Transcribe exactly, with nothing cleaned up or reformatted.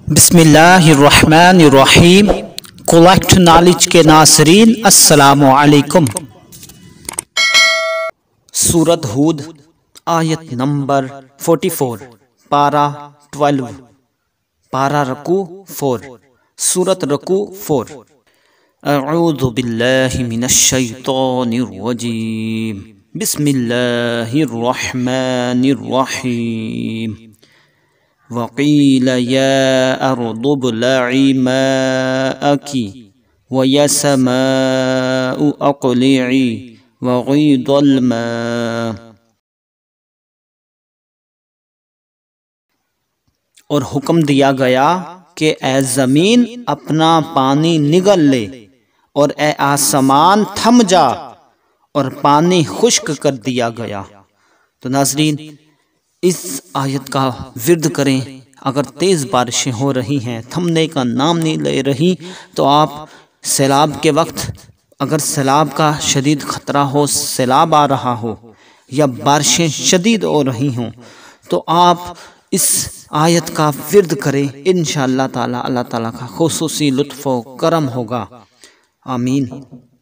بسم اللہ الرحمن الرحیم کولیکٹ نالج کے ناظرین السلام علیکم۔ سورۃ ہود آیت نمبر چوالیس، پارہ بارہ، پارہ رکوع چار، سورۃ رکوع چار۔ اعوذ باللہ من الشیطان الرجیم، بسم اللہ الرحمن الرحیم۔ وقیل یا ارض ابلعی ماءکی ویا سماء اقلعی وغیض الماء۔ اور حکم دیا گیا کہ اے زمین اپنا پانی نگل لے، اور اے آسمان تھم جا، اور پانی خشک کر دیا گیا۔ تو ناظرین، اس آیت کا ورد کریں۔ اگر تیز بارشیں ہو رہی ہیں، تھمنے کا نام نہیں لے رہی، تو آپ سیلاب کے وقت اگر سیلاب کا شدید خطرہ ہو، سیلاب آ رہا ہو یا بارشیں شدید ہو رہی ہوں، تو آپ اس آیت کا ورد کریں۔ انشاءاللہ تعالی اللہ تعالیٰ کا خصوصی لطف و کرم ہوگا۔ آمین۔